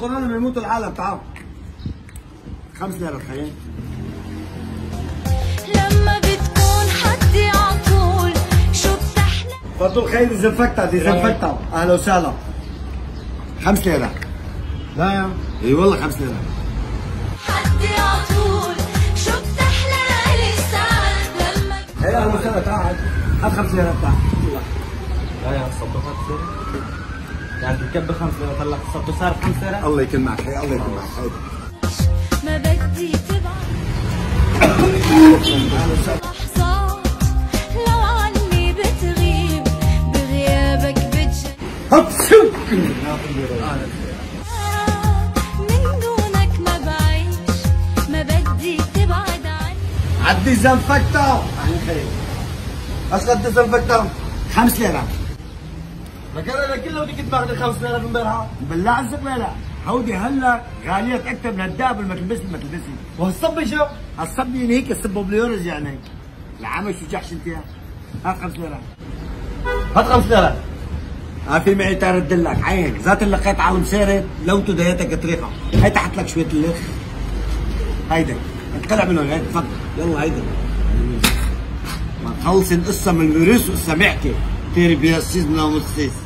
الكورونا بيموت العالم. تعال 5 ليرة تخيل. لما بتكون حدي عطول شو بتحلى. تفضل خير ديزنفكتا ديزنفكتا. اهلا وسهلا. 5 ليرة. لا يا اي والله 5 ليرة. حدي عطول شو بتحلى لي ساعات لما. هي اهلا وسهلا. تعال هات 5 ليرة. تعال. لا يا صبتها 5 ليرة. يعني بكب 5 ليرة طلع صبته صار 5 ليرة. الله يكرمك. هي الله يكرمك. هيدا ما بدي تبعد لحظات لو عني بتغيب بغيابك بتجي هوب شو من دونك ما بعيش ما بدي تبعد عني. عالديزنفكتا. اهلا خير. ايش قد ديزنفكتا؟ 5 ليرة. لكن انا كله بدك تاخذ 5 ليرة من امبارحة. بالله عزك لا هودي هلا غاليات اكثر من الدهب اللي ما تلبسني ما تلبسني. وهالصبي شو؟ الصبي هيك الصبه بليورز يعني. العمل شو جحش انت. هات 5 ليرة. هات 5 ليرة. في معي تارد لك عين ذات اللي لقيت على المسيرة لو تديتك طريقة. هي تحت لك شوية اللخ. هيدا طلع منه هيك تفضل يلا هيدا. ما تخلص القصة من الوريث وقصة بحكي تيري بيا السيز من المستيس.